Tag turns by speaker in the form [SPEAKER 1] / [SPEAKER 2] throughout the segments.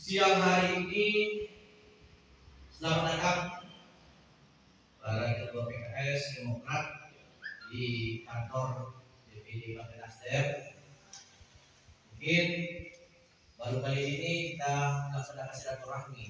[SPEAKER 1] siang hari ini selamat datang para ketua PKS Demokrat di kantor DPD Partai Nasdem. Mungkin baru kali ini kita melaksanakan silaturahmi.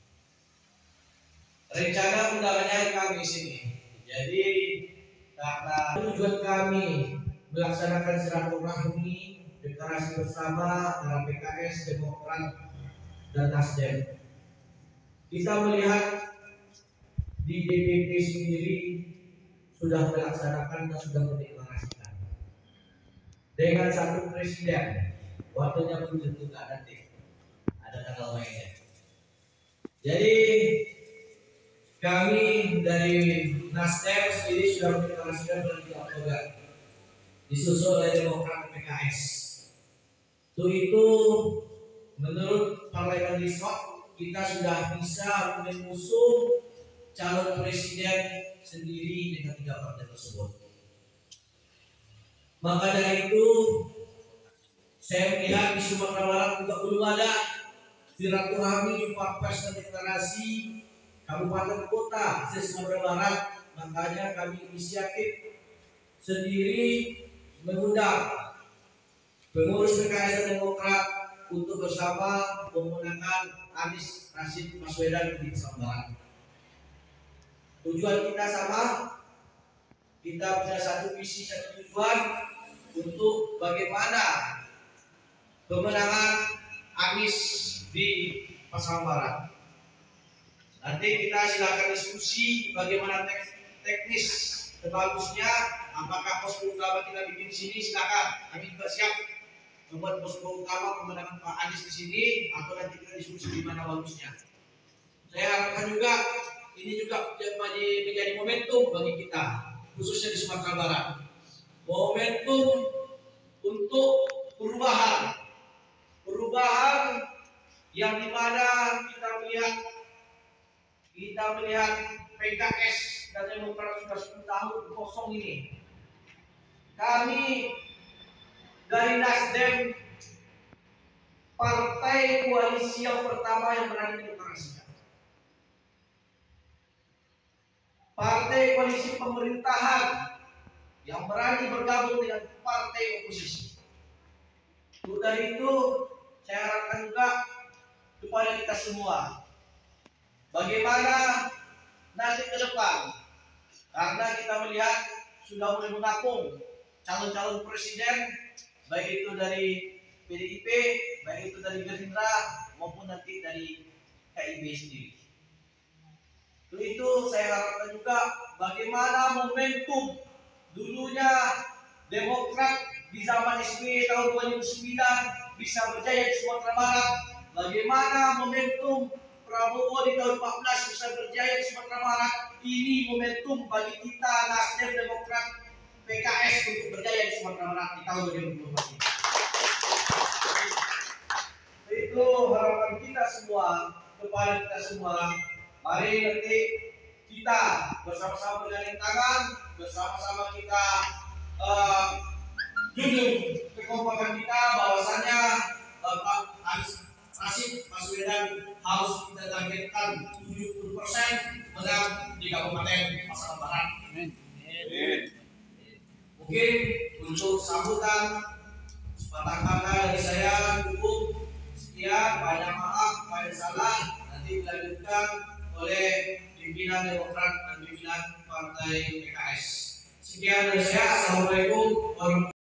[SPEAKER 1] Rencana undangannya hari Kamis ini. Jadi karena tujuan kami melaksanakan silaturahmi deklarasi bersama antara PKS, Demokrat, dan Nasdem. Kita melihat di DPP sendiri sudah melaksanakan dan sudah mendeklarasikan dengan satu presiden. Waktunya belum ditentukan, nanti ada tanggal mainnya. Jadi kami dari Nasdem sendiri sudah mendeklarasikan bulan Oktober, disusul oleh Demokrat dan PKS. Itu menurut Parlemen Risot kita sudah bisa mengusung calon presiden sendiri dengan 3 partai tersebut. Maka dari itu saya melihat di Sumatera Barat juga belum ada silaturahmi, jumpa pers dan deklarasi kabupaten kota di Sumatera Barat. Makanya kami inisiatif sendiri mengundang pengurus PKS dan Demokrat untuk bersama memenangkan Anies Rashid Baswedan di Sumatera Barat. Tujuan kita sama, kita punya satu visi, satu tujuan untuk bagaimana pemenangan Anies di Pasaman Barat. Nanti kita silakan diskusi bagaimana teknis sebagusnya. Apakah posko utama kita bikin di sini, silakan. Kami juga siap membuat posko utama pemenangan Pak Anies di sini, atau nanti kita diskusi di mana bagusnya. Saya harapkan juga ini juga menjadi momentum bagi kita, khususnya di Sumatera Barat. Momentum untuk perubahan yang dimana kita melihat PKS dan Demokrat sudah 10 tahun kosong ini. Kami dari Nasdem, partai koalisi yang pertama yang berani mendeklarasikan. Partai koalisi pemerintahan yang berani bergabung dengan partai oposisi. Untuk dari itu, saya harapkan juga kepada kita semua, bagaimana nanti ke depan, karena kita melihat sudah mulai mengapung calon-calon presiden, baik itu dari PDIP, baik itu dari Gerindra, maupun nanti dari KIB sendiri. Untuk itu saya harapkan juga bagaimana momentum dulunya Demokrat di zaman SBY tahun 2009 bisa berjaya di Sumatera Barat, bagaimana momentum Prabowo di tahun 14 bisa berjaya di Sumatera Barat. Ini momentum bagi kita Nasdem, Demokrat, PKS untuk berjaya di Sumatera Barat di tahun 2024 ini. Itu harapan kita semua kepada kita semua. Mari nanti kita bersama-sama bergandeng tangan, bersama-sama kita junjung kekompakan kita bahwasanya Bapak Anies Rashid Baswedan harus kita targetkan 70% menang di Kabupaten Pasaman Barat. Mungkin untuk sambutan sepatah kata dari saya cukup sekian. Banyak maaf, banyak salah, nanti dilanjutkan oleh pimpinan Demokrat dan pimpinan Partai PKS. Sekian dari saya. Assalamualaikum warahmatullahi wabarakatuh.